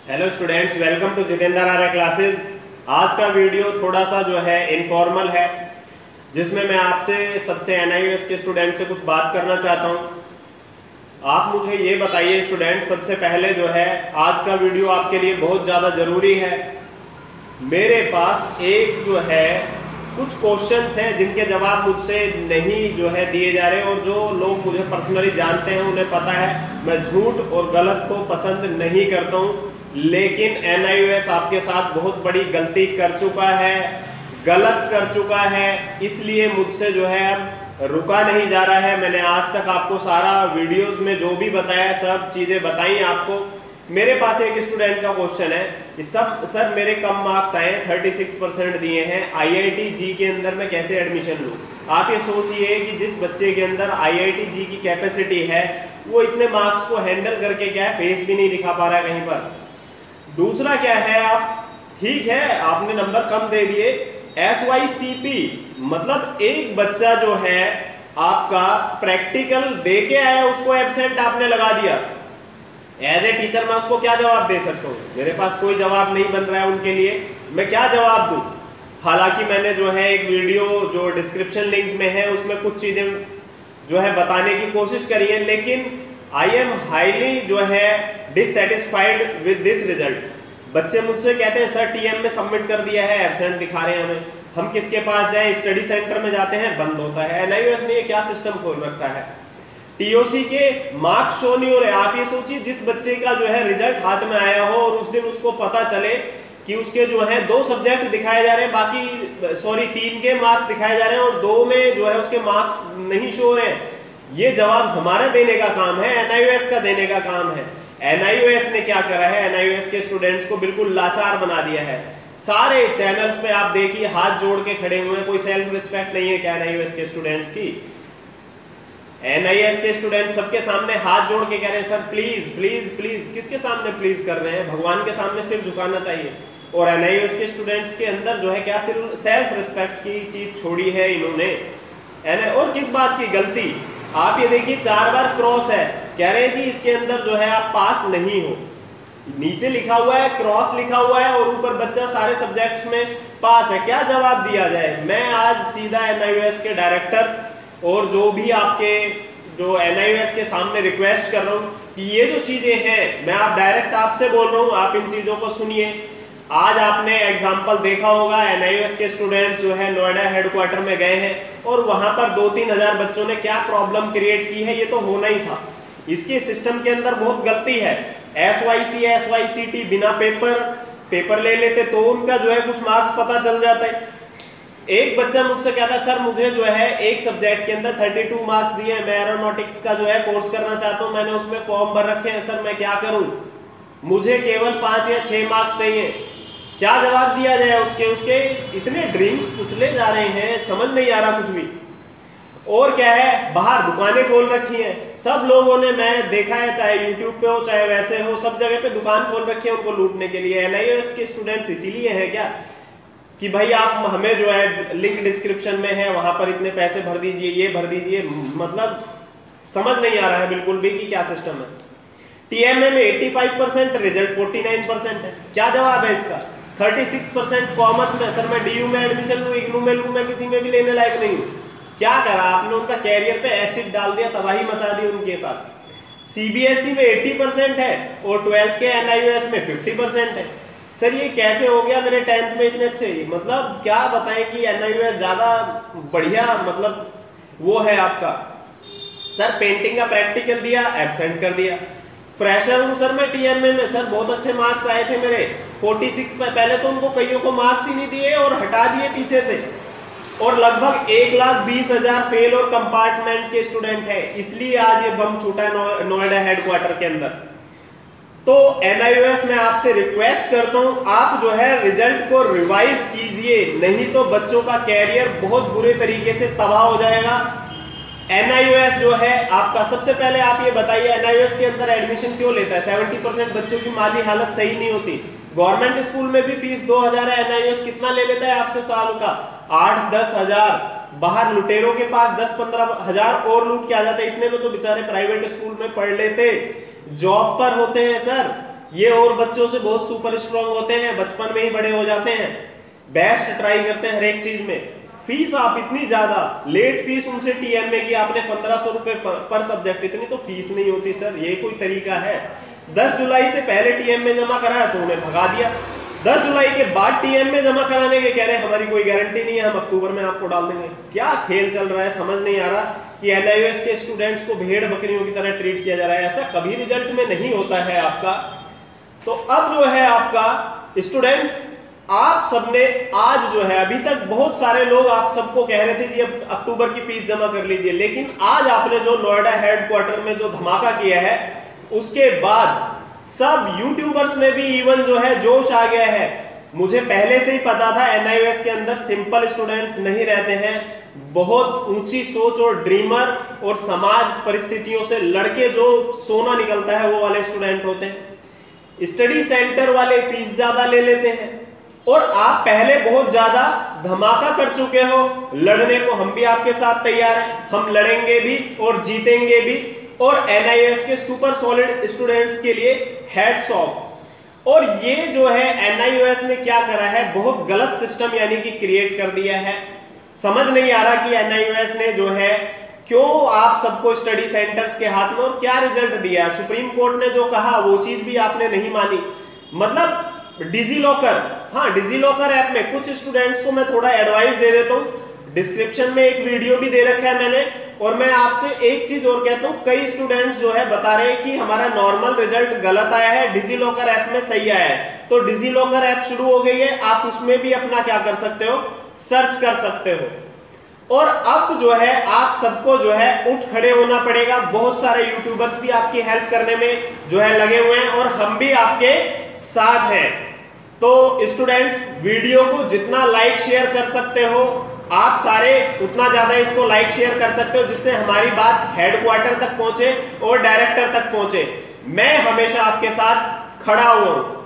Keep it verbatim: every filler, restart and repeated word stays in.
Hello students, welcome to Jitendra Arya classes. आज का video थोड़ा सा जो है इनफॉर्मल है, जिसमें मैं आपसे सबसे एनआईओएस के स्टूडेंट से कुछ बात करना चाहता हूं। आप मुझे ये बताइए स्टूडेंट, सबसे पहले जो है आज का वीडियो आपके लिए बहुत ज़्यादा ज़रूरी है। मेरे पास एक जो है कुछ क्वेश्चंस हैं जिनके जवाब मुझसे नहीं जो है दिए जा रहे, और जो लोग मुझे पर्सनली जानते हैं उन्हें पता है मैं झूठ और गलत को पसंद नहीं करता हूं। लेकिन एनआईओएस आपके साथ बहुत बड़ी गलती कर चुका है, गलत कर चुका है, इसलिए मुझसे जो है अब रुका नहीं जा रहा है। मैंने आज तक आपको सारा वीडियोस में जो भी बताया सब चीज़ें बताई आपको। मेरे पास एक स्टूडेंट का क्वेश्चन है कि सब सर मेरे कम मार्क्स आए, छत्तीस परसेंट दिए हैं, आईआईटी जी के अंदर मैं कैसे एडमिशन लूँ। आप ये सोचिए कि जिस बच्चे के अंदर आईआईटी जी की कैपेसिटी है वो इतने मार्क्स को हैंडल करके क्या है फेस भी नहीं दिखा पा रहा है कहीं पर। दूसरा क्या है, आप ठीक है आपने नंबर कम दे दिए, एस वाई सी पी मतलब एक बच्चा जो है आपका प्रैक्टिकल दे के आया उसको एब्सेंट आपने लगा दिया। एज ए टीचर मैं उसको क्या जवाब दे सकता हूँ? मेरे पास कोई जवाब नहीं बन रहा है उनके लिए, मैं क्या जवाब दूँ। हालांकि मैंने जो है एक वीडियो जो डिस्क्रिप्शन लिंक में है उसमें कुछ चीज़ें जो है बताने की कोशिश करी है, लेकिन आई एम हाईली जो है डिससेटिस्फाइड विद दिस रिजल्ट। बच्चे मुझसे कहते हैं सर टीएम में सबमिट कर दिया है, एब्सेंट दिखा रहे हैं हमें, हम किसके पास जाएं, स्टडी सेंटर में जाते हैं बंद होता है। एनआईओएस ने ये क्या सिस्टम खोल रखा है, टीओसी के मार्क्स शो नहीं हो रहे। आप ये सोचिए जिस बच्चे का जो है रिजल्ट हाथ में आया हो और उस दिन उसको पता चले कि उसके जो है दो सब्जेक्ट दिखाए जा रहे हैं, बाकी सॉरी तीन के मार्क्स दिखाए जा रहे हैं और दो में जो है उसके मार्क्स नहीं शो हो रहे हैं। ये जवाब हमारा देने का काम है, एनआईओएस का देने का काम है। एनआईओएस ने क्या करा है, एनआईओएस के स्टूडेंट्स को बिल्कुल लाचार बना दिया है। सारे चैनल्स पे आप देखिए हाथ जोड़ के खड़े हुए हैं, कोई सेल्फ रिस्पेक्ट नहीं है क्या एनआईओएस के स्टूडेंट्स की। एनआईओएस के स्टूडेंट्स सबके सामने हाथ जोड़ के कह रहे हैं सर प्लीज प्लीज प्लीज। किसके सामने प्लीज कर रहे हैं? भगवान के सामने सिर झुकाना चाहिए। और एनआईओएस के स्टूडेंट्स के अंदर जो है क्या सिर्फ सेल्फ रिस्पेक्ट की चीज छोड़ी है इन्होंने। और किस बात की गलती, आप ये देखिए चार बार क्रॉस है, कह रहे हैं जी इसके अंदर जो है आप पास नहीं हो। नीचे लिखा हुआ है क्रॉस लिखा हुआ है और ऊपर बच्चा सारे सब्जेक्ट्स में पास है, क्या जवाब दिया जाए। मैं आज सीधा एनआईओएस के डायरेक्टर और जो भी आपके जो एनआईओएस के सामने रिक्वेस्ट कर रहा हूँ कि ये जो चीजें हैं, मैं आप डायरेक्ट आपसे बोल रहा हूँ, आप इन चीजों को सुनिए। आज आपने एग्जाम्पल देखा होगा, एनआईओएस के स्टूडेंट्स जो है नोएडा हेडक्वार्टर में गए हैं और वहां पर दो तीन हजार बच्चों ने क्या प्रॉब्लम क्रिएट की है, ये तो होना ही था। इसके सिस्टम के अंदर बहुत गलती है। S Y C S Y C T बिना पेपर पेपर ले लेते तो उनका जो है कुछ मार्क्स पता चल जाता है। एक बच्चा मुझसे कहता है सर मुझे जो है एक सब्जेक्ट के अंदर बत्तीस मार्क्स दिए हैं, मैं एरोनॉटिक्स का जो है कोर्स करना चाहता हूँ, मैंने उसमें फॉर्म भर रखे हैं, सर मैं क्या करूँ, मुझे केवल पांच या छह मार्क्स चाहिए। क्या जवाब दिया जाए उसके उसके इतने ड्रीम्स कुचले जा रहे हैं, समझ नहीं आ रहा कुछ भी। और क्या है, बाहर दुकानें खोल रखी हैं सब लोगों ने, मैं देखा है चाहे यूट्यूब पे हो चाहे वैसे हो, सब जगह पे दुकान खोल रखी है उनको लूटने के लिए। एनआईओएस के स्टूडेंट्स इसीलिए हैं क्या कि भाई आप हमें जो है लिंक डिस्क्रिप्शन में है वहां पर इतने पैसे भर दीजिए, ये भर दीजिए, मतलब समझ नहीं आ रहा है बिल्कुल भी कि क्या सिस्टम है। टीएमए में पचासी परसेंट रिजल्ट उनचास परसेंट है, क्या जवाब है इसका। छत्तीस परसेंट कॉमर्स में, सर मैं डीयू में एडमिशन लूँ, इग्नू में लूँ, मैं किसी में भी लेने लायक नहीं हूँ। क्या करा आपने, उनका कैरियर पे एसिड डाल दिया, तबाही मचा दी उनके साथ। सीबीएसई में अस्सी परसेंट है और ट्वेल्थ के एनआईओएस में पचास परसेंट है। सर ये कैसे हो गया, मेरे टेंथ में इतने अच्छे, मतलब क्या बताएं कि एनआईओएस ज्यादा बढ़िया मतलब वो है आपका। सर पेंटिंग का प्रैक्टिकल दिया, एब्सेंट कर दिया। फ्रेशर हूँ सर मैं टीएमए में, सर बहुत अच्छे मार्क्स आए थे मेरे छियालीस पे, पहले तो उनको कईयों को मार्क्स ही नहीं दिए और हटा दिए पीछे से, और लगभग एक लाख बीस हजार फेल और कंपार्टमेंट के स्टूडेंट है, इसलिए आज ये बम छूटा है नोएडा हेडक्वार्टर के अंदर। तो एनआईओएस में आपसे रिक्वेस्ट करता हूं आप जो है रिजल्ट को रिवाइज कीजिए, नहीं तो बच्चों का कैरियर बहुत बुरे तरीके से तबाह हो जाएगा। एनआईओएस जो है आपका, सबसे पहले आप ये बताइए एनआईओएस के अंदर एडमिशन क्यों लेता है। सत्तर परसेंट बच्चों की माली हालत सही नहीं होती। गवर्नमेंट स्कूल में भी फीस दो हजार है, एनआईओएस कितना ले लेता है आपसे साल का, आठ दस हजार। बाहर लुटेरों के पास दस पंद्रह हजार और लूट के आ जाते, इतने में तो बेचारे प्राइवेट स्कूल में पढ़ लेते, जॉब पर होते हैं सर। ये और बच्चों से बहुत सुपर स्ट्रांग होते हैं, बचपन में ही बड़े हो जाते हैं, बेस्ट ट्राई करते हैं हर एक चीज में। फीस आप इतनी ज्यादा लेट फीस उनसे टीएम में की आपने पंद्रह सौ रुपए पर सब्जेक्ट, इतनी तो फीस नहीं होती सर, ये कोई तरीका है? दस जुलाई से पहले टीएम में जमा कराया तो उन्हें भगा दिया, दस जुलाई के बाद टीएम में जमा कराने के कह रहे हैं हमारी कोई गारंटी नहीं है, हम अक्टूबर में आपको डाल देंगे। क्या खेल चल रहा है समझ नहीं आ रहा कि एनआईओएस के स्टूडेंट्स को भेड़ बकरियों की तरह ट्रीट किया जा रहा है। ऐसा कभी रिजल्ट में नहीं होता है आपका। तो अब जो है आपका स्टूडेंट्स, आप सबने आज जो है, अभी तक बहुत सारे लोग आप सबको कह रहे थे जी अब अक्टूबर की फीस जमा कर लीजिए, लेकिन आज आपने जो नोएडा हेडक्वार्टर में जो धमाका किया है उसके बाद सब यूट्यूबर्स में भी इवन जो है जोश आ गया है। मुझे पहले से ही पता था एनआईओएस के अंदर सिंपल स्टूडेंट्स नहीं रहते हैं, बहुत ऊंची सोच और ड्रीमर और समाज परिस्थितियों से लड़के जो सोना निकलता है वो वाले स्टूडेंट होते हैं। स्टडी सेंटर वाले फीस ज्यादा ले लेते हैं और आप पहले बहुत ज्यादा धमाका कर चुके हो, लड़ने को हम भी आपके साथ तैयार हैं, हम लड़ेंगे भी और जीतेंगे भी। और एनआईओएस के सुपर सॉलिड स्टूडेंट्स के लिए हैट्स ऑफ। और ये जो है एनआईओएस ने क्या करा है, बहुत गलत सिस्टम यानी कि क्रिएट कर दिया है। समझ नहीं आ रहा कि एनआईओएस ने जो है क्यों आप सबको स्टडी सेंटर्स के हाथ में और क्या रिजल्ट दिया। सुप्रीम कोर्ट ने जो कहा वो चीज भी आपने नहीं मानी। मतलब डिजी लॉकर, हाँ डिजी लॉकर ऐप में कुछ स्टूडेंट्स को मैं थोड़ा एडवाइस दे देता हूँ, डिस्क्रिप्शन में एक वीडियो भी दे रखा है मैंने। और मैं आपसे एक चीज और कहता हूँ, कई स्टूडेंट्स जो है बता रहे हैं कि हमारा नॉर्मल रिजल्ट गलत आया है, डिजी लॉकर ऐप में सही आया है। तो डिजी लॉकर ऐप शुरू हो गई है, आप उसमें भी अपना क्या कर सकते हो, सर्च कर सकते हो। और अब जो है आप सबको जो है उठ खड़े होना पड़ेगा। बहुत सारे यूट्यूबर्स भी आपकी हेल्प करने में जो है लगे हुए हैं और हम भी आपके साथ हैं। तो स्टूडेंट्स, वीडियो को जितना लाइक शेयर कर सकते हो आप सारे, उतना ज्यादा इसको लाइक शेयर कर सकते हो, जिससे हमारी बात हेडक्वार्टर तक पहुंचे और डायरेक्टर तक पहुंचे। मैं हमेशा आपके साथ खड़ा हुआ हूं।